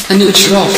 A new drop.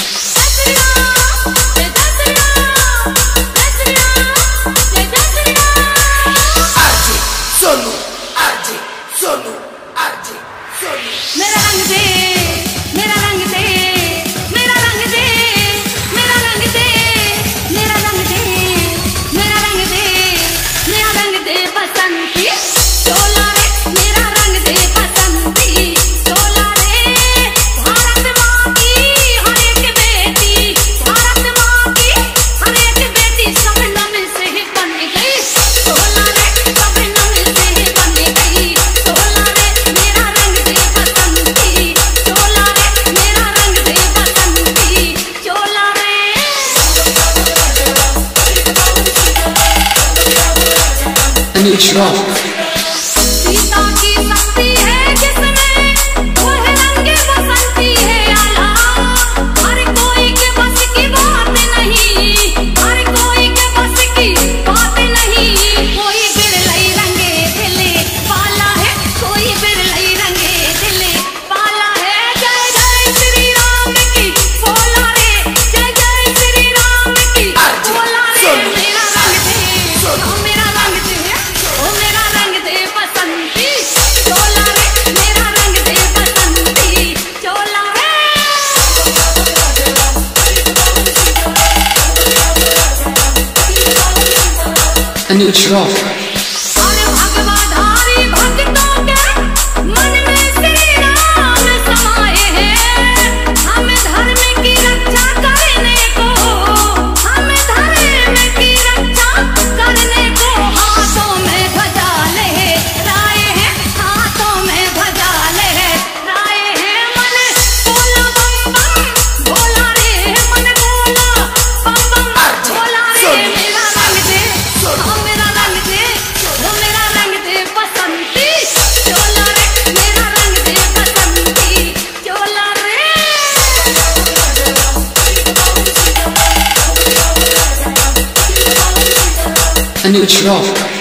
मेरा रंग दे, मेरा रंग दे, मेरा रंग दे, मेरा रंग दे, मेरा रंग दे, मेरा रंग दे, मेरा रंग दे बसंती चोला रे, मेरा रंग दे बसंती चोला रे। भारत माँ की हर एक बेटी, भारत माँ की हर एक बेटी सपनों में से ही बन गई चोला रे, सपनों में से ही बन गई चोला रे। मेरा रंग दे बसंती चोला रे, मेरा रंग दे बसंती चोला रे। A new drop. सीता की शक्ति है जिसमें वो है रंगे बसंती है आला। हर कोई के बस की बात नहीं, हर कोई के बस की बात नहीं। कोई बिरलई रंगे दिले पाला है, कोई बिरलई रंगे दिले पाला है। जय जय श्री राम की बोला रे, जय जय श्री राम की बोला रे। मेरा रंग दे, ओ मेरा रंग दे, ओ मेरा रंग दे बसंती चोला रे, मेरा रंग दे बसंती चोला रे। A new drop. अरे भगवाधारी भक्तों के मन में श्री राम समाये हैं। हमें धर्म की रक्षा करने को, हमें धर्म की रक्षा करने को हाथों में ध्वजा लहराए हैं, हाथों में ध्वजा लहराए हैं। मन बोला बम बम बोला रे, मन बोला बम बम बोला रे। मेरा रंग दे, ओ मेरा रंग दे, ओ मेरा रंग दे बसंती चोला रे, मेरा रंग दे बसंती चोला रे। A new drop.